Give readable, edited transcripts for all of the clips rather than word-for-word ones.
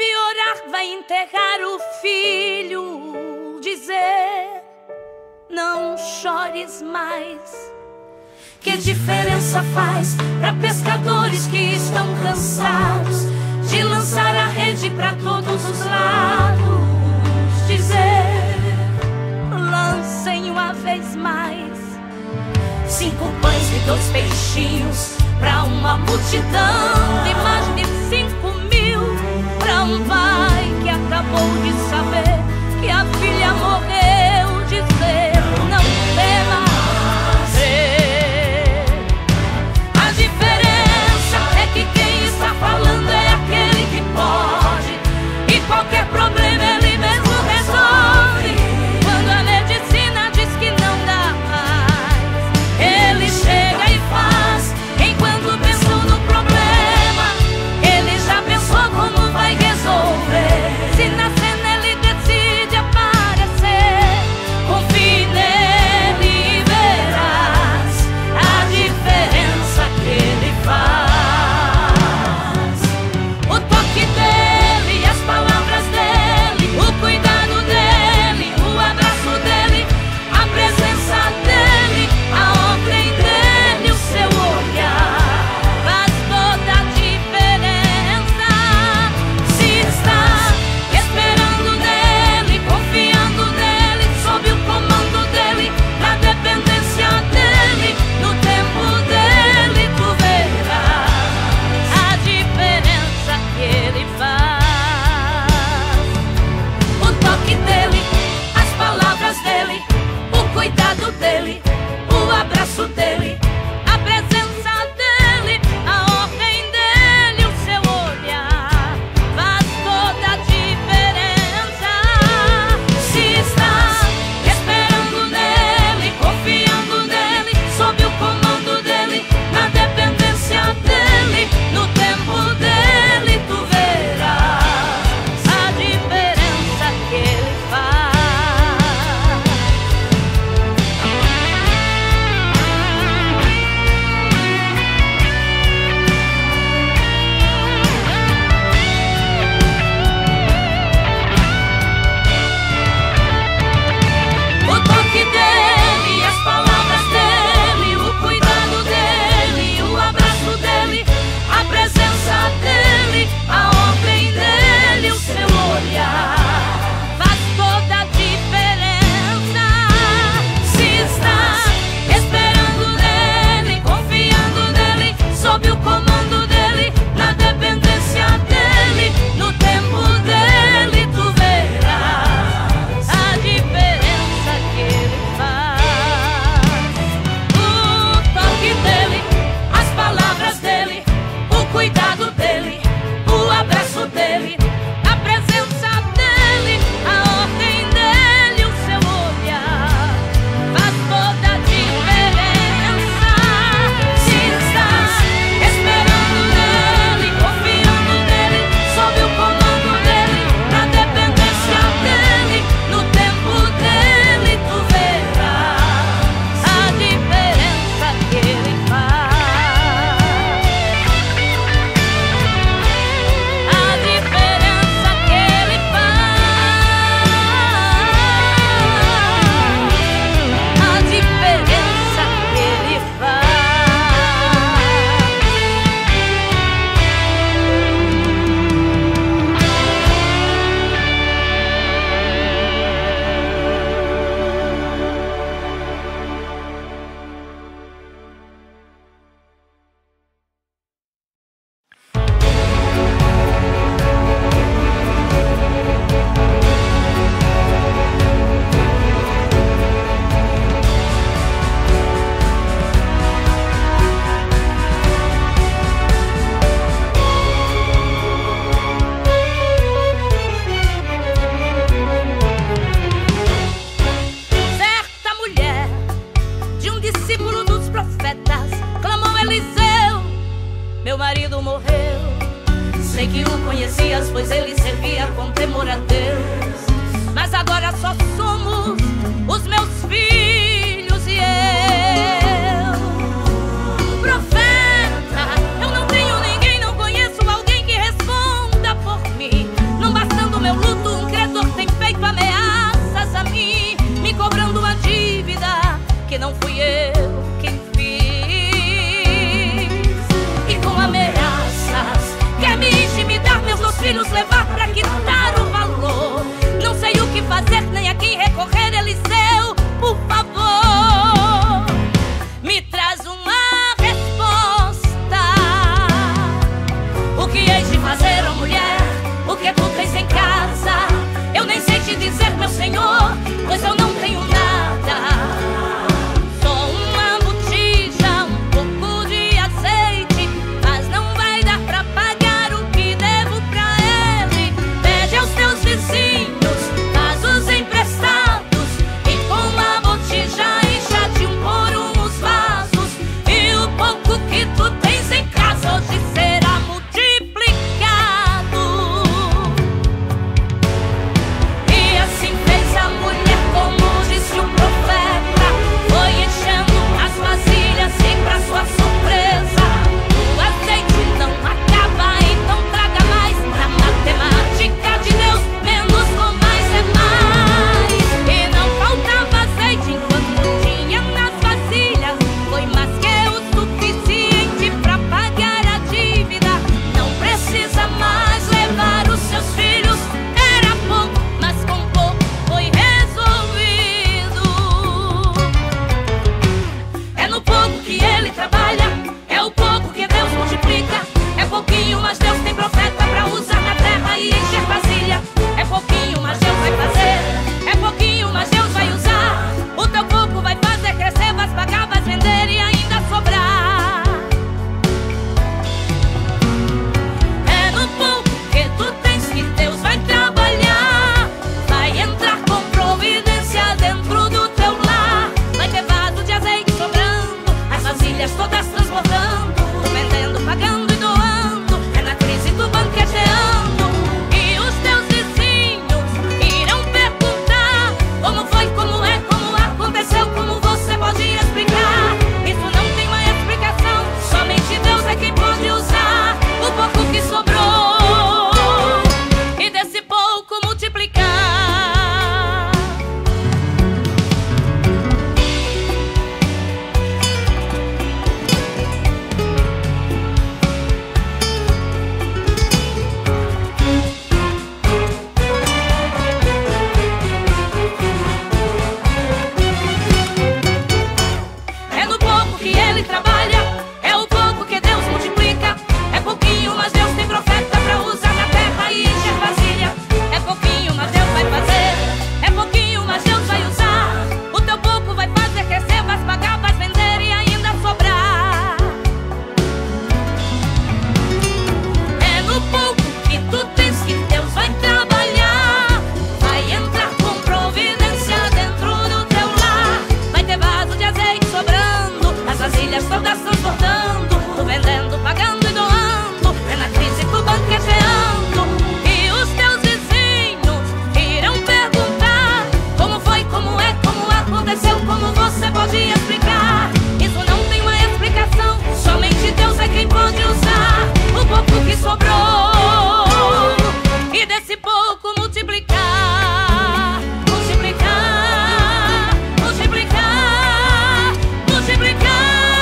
orar, vai enterrar o filho, dizer: não chores mais. Que diferença faz para pescadores que estão cansados de lançar a rede para todos os lados? Dizer: lancem uma vez mais. 5 pães e 2 peixinhos para uma multidão de mais de 5.000, para um pai que acabou de saber que a filha morreu. Dizer: não temas. A diferença é que quem está falando é aquele que pode, e qualquer problema ele mesmo resolve. Quando a medicina diz que não dá mais, ele chega e faz. Enquanto pensou no problema, ele já pensou como vai resolver. Se na cena ele decide aparecer, confie nele e verás a diferença que ele faz. O toque dele, as palavras dele, o cuidado dele, o abraço dele, a presença dele, a ordem dele, o seu olhar faz toda a diferença. Se está esperando nele, confiando nele, sob o comando dele, na dependência dele, no tempo dele, tu verás a diferença que ele faz. O toque dele, as palavras dele, o cuidado dele, o abraço dele, a presença dele, a ordem dele, o seu olhar faz toda a diferença. Se está esperando nele, confiando nele, sob o comando dele, na dependência dele, no tempo dele, tu verás a diferença que ele faz. O toque dele, as palavras dele, o cuidado dele, o abraço dele, a presença dele, a ordem dele, o seu olhar faz toda a diferença. Se está esperando nele, confiando nele, sob o comando dele, na dependência dele, no tempo dele, tu verás a diferença que ele faz. O toque dele, as palavras dele, o cuidado dele, o abraço dele, a presença dele, a ordem dele, o seu olhar faz toda a diferença. Se está esperando nele, confiando nele, sob o comando dele, na dependência dele, no tempo dele, tu verás a diferença que ele faz. A diferença que ele faz. A diferença que ele faz. Certa mulher de um discípulo dos profetas clamou: Eliseu, meu marido morreu. Sei que o conhecias, pois ele servia com temor a Deus. Mas agora só somos os meus filhos e eu. Profeta, eu não tenho ninguém, não conheço alguém que responda por mim. que não fui eu quem fiz. E com ameaças quer me intimidar, meus 2 filhos levar pra quitar o valor. Não sei o que fazer, nem a quem recorrer, Eliseu, por favor, me traz uma resposta. O que hei de fazer, ó mulher? O que tu tens em casa? Eu nem sei te dizer, meu Senhor, pois eu não tenho nada. Só uma botija, um pouco de azeite, mas não vai dar pra pagar o que devo pra ele. Pede aos teus vizinhos, faz-os emprestados, e com a botija encha de por os vasos. E o pouco que tu tens em casa hoje será multiplicado. E assim fez a mulher, como disse o profeta. Foi enchendo as vasilhas e, pra sua surpresa, o azeite não acaba, então traga mais. Na matemática de Deus, menos com mais é mais. E não faltava azeite enquanto tinha nas vasilhas. Foi mais que o suficiente pra pagar a dívida. Não precisa mais levar os seus filhos. Era pouco, mas com pouco foi resolvido. É no pouco que ele trabalha, é o pouco que Deus multiplica. É pouquinho, mas Deus tem profeta pra usar na terra e encher vasilha. É pouquinho, mas Deus vai fazer. É pouquinho, mas Deus vai usar. O teu pouco vai fazer crescer, vais pagar, vais vender e ainda sobrar. É no pouco que tu tens que Deus vai trabalhar. Vai entrar com providência dentro do teu lar. Vai ter vaso de azeite sobrando, as vasilhas todas transbordando, tu vendendo, pagando e doando. É na crise tu banqueteando. E os teus vizinhos irão perguntar como foi, como é, como aconteceu, como você pode explicar. Isso não tem uma explicação, somente Deus é quem pode usar o pouco que sobrou e desse pouco multiplicar. É no pouco que ele trabalha, é o pouco que Deus multiplica. É pouquinho, mas Deus tem profeta pra usar na terra e encher vasilha. É pouquinho, mas Deus vai fazer. É pouquinho, mas Deus vai usar. O teu pouco vai fazer crescer, vais pagar, vais vender e ainda sobrar. É no pouco que tu tens que Deus vai trabalhar. Vai entrar com providência dentro do teu lar. Vai ter vaso de azeite sobrando, as vasilhas todas transbordando, tu vendendo, pagando e doando. É na crise tu banqueteando. E os teus vizinhos irão perguntar como foi, como é, como aconteceu, como você pode explicar. Isso não tem uma explicação, somente Deus é quem pode usar o pouco que sobrou e desse pouco multiplicar. Multiplicar, multiplicar, multiplicar.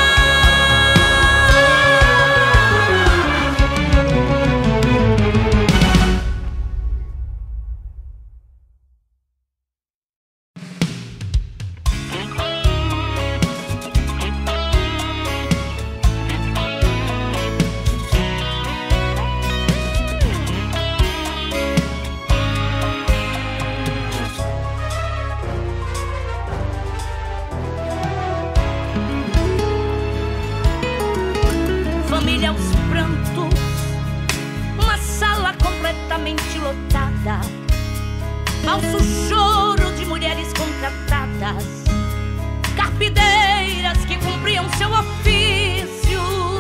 Família aos prantos, uma sala completamente lotada, falso choro de mulheres contratadas, carpideiras que cumpriam seu ofício.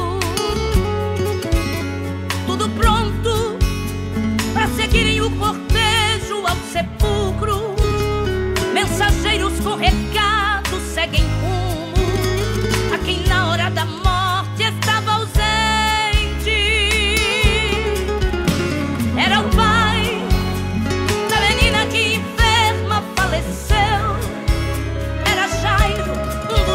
Tudo pronto pra seguirem o cortejo ao sepulcro. Mensageiros com recado seguem rumo a quem na hora da morte estava ausente. Era o pai da menina que enferma faleceu. Era Jairo, um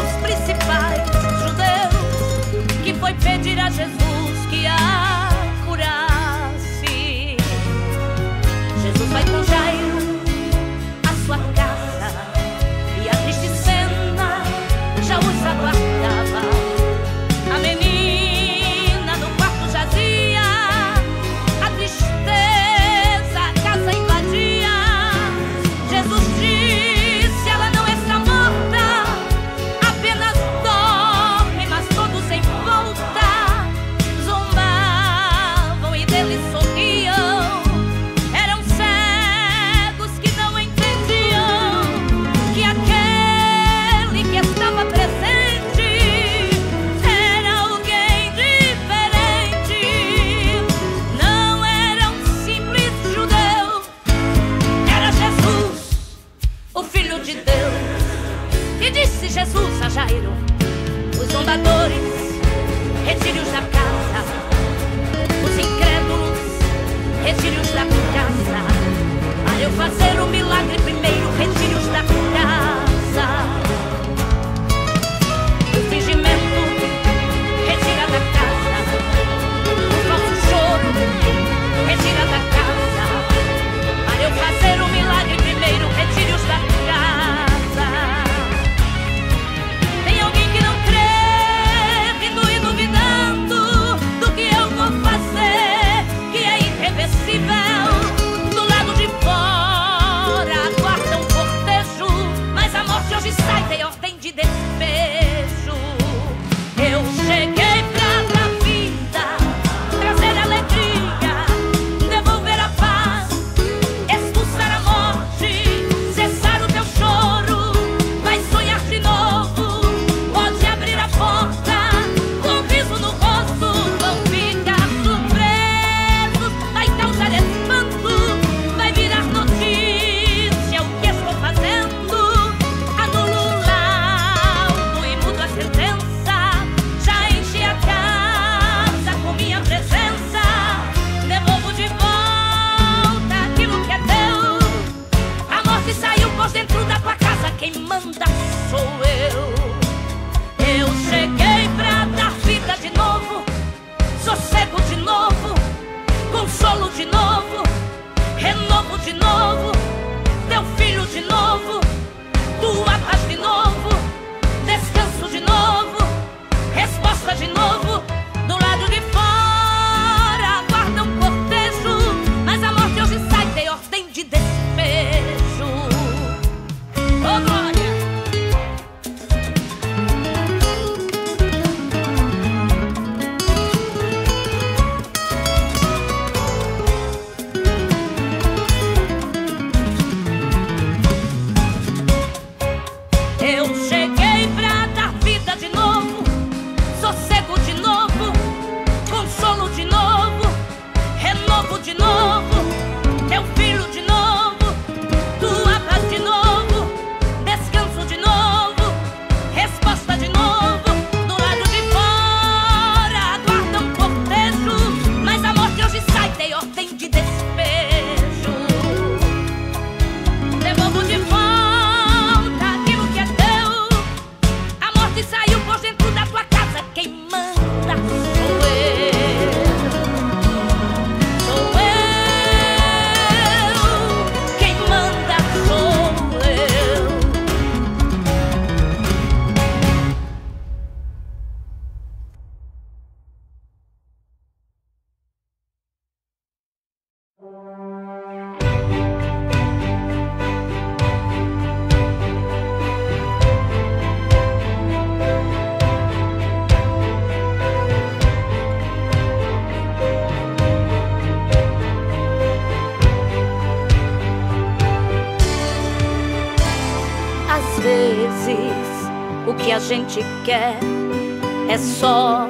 vezes o que a gente quer é só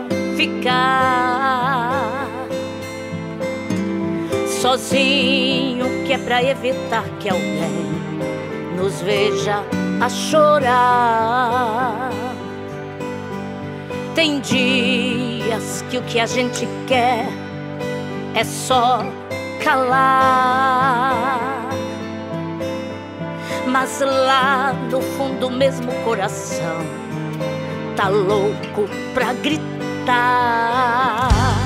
ficar sozinho, que é pra evitar que alguém nos veja a chorar. Tem dias que o que a gente quer é só calar, mas lá no fundo mesmo o coração tá louco pra gritar.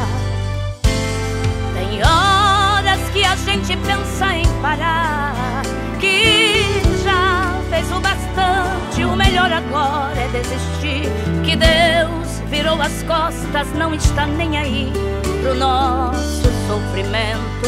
Tem horas que a gente pensa em parar, que já fez o bastante, o melhor agora é desistir, que Deus virou as costas, não está nem aí pro nosso sofrimento.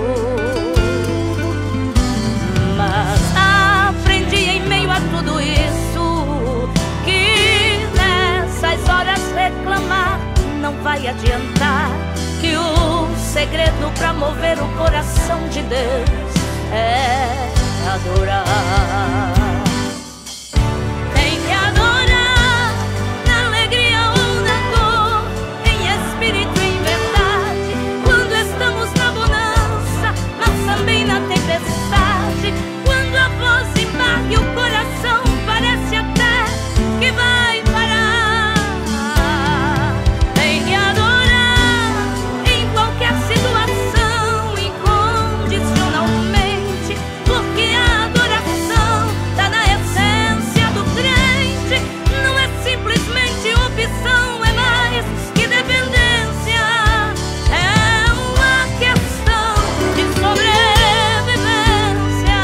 Mas aprendi em meio a tudo isso que nessas horas reclamar não vai adiantar, que o segredo pra mover o coração de Deus é adorar. Tem que adorar na alegria ou na dor, em espírito e em verdade, quando estamos na bonança, mas também na tempestade, quando a voz embarga e o coração parece até que vai parar. Tem que adorar em qualquer situação, incondicionalmente, porque a adoração tá na essência do crente. Não é simplesmente opção, é mais que dependência, é uma questão de sobrevivência.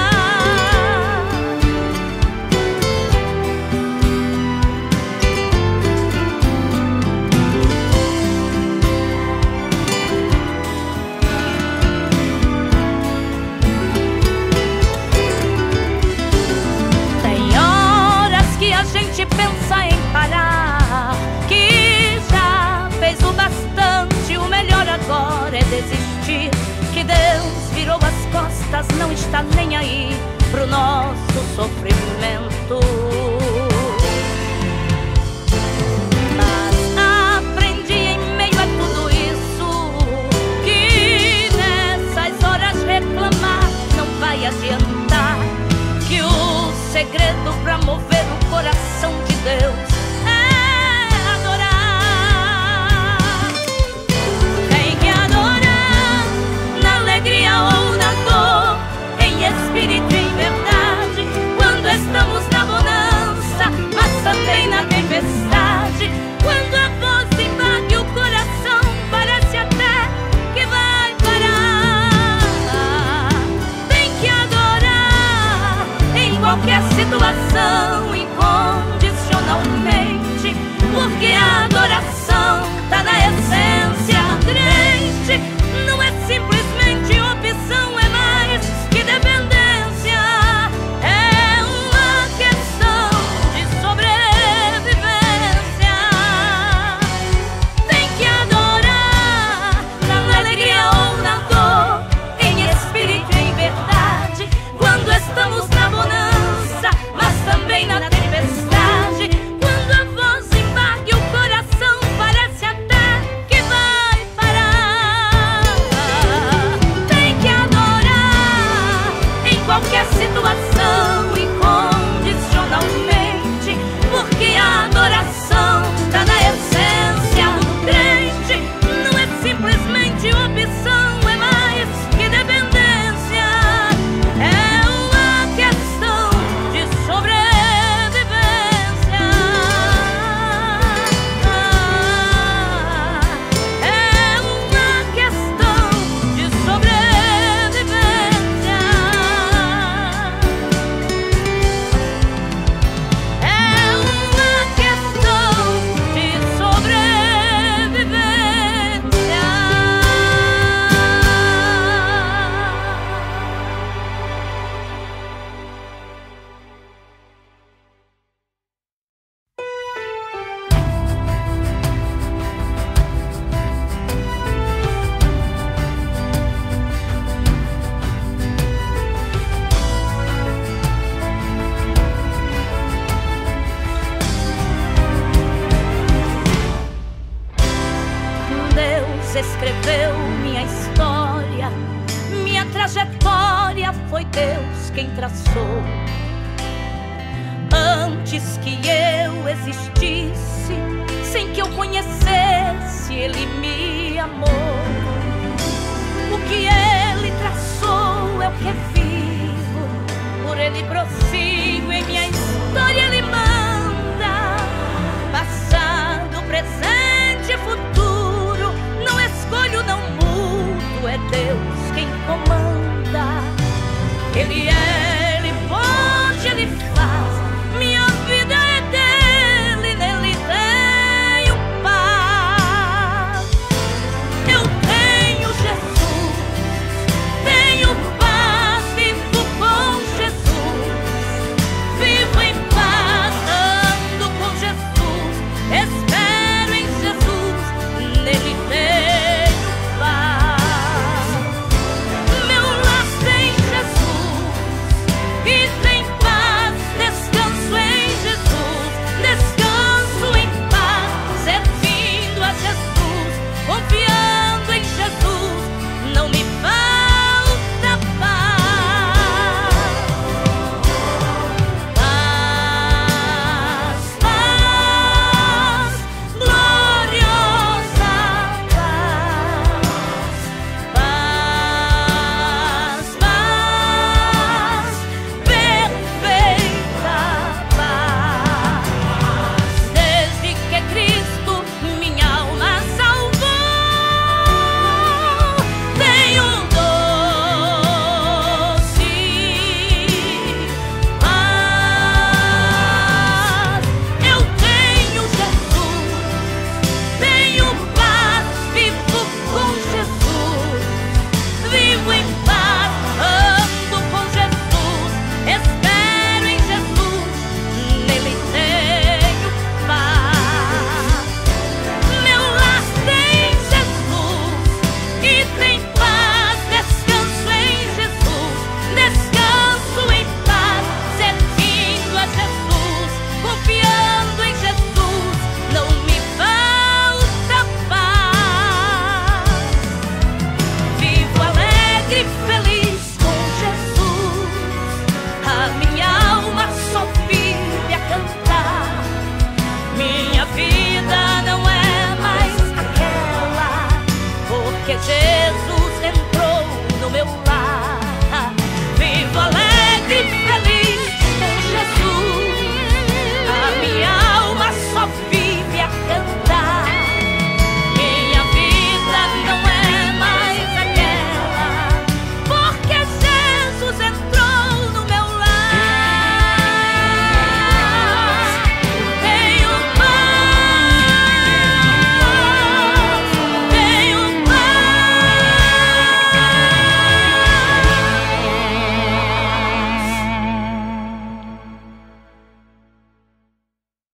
Tem horas que a gente pensa em parar, que já fez o bastante, o melhor agora é desistir, que Deus virou as costas, não está nem aí pro nosso sofrimento. Mas aprendi em meio a tudo isso que nessas horas reclamar não vai adiantar, que o segredo pra mover o coração de Deus é adorar. Tem que adorar na alegria ou na dor, em espírito e em verdade, quando estamos na bonança, mas também na tempestade, quando a voz embarga e o coração parece até que vai parar. Tem que adorar em qualquer situação, incondicionalmente, porque a adoração tá na essência do crente. Não é simplesmente opção, é mais que dependência, é uma questão de sobrevivência. Tem que adorar na alegria ou na dor, em espírito e em verdade, quando estamos na bonança, mas também na tempestade, quando a voz embarga e o coração parece até que vai parar. Tem que adorar em qualquer situação, incondicionalmente, porque a adoração tá na essência do crente. Não é simplesmente opção, é mais que dependência, é uma questão de sobrevivência, é uma questão de sobrevivência. foi Deus quem traçou. Antes que eu existisse, sem que eu conhecesse, Ele me amou. O que Ele traçou é o que vivo, por Ele prossigo, em minha história Ele manda. Passado, presente, futuro, não escolho, não mudo, é Deus quem comanda. Ele é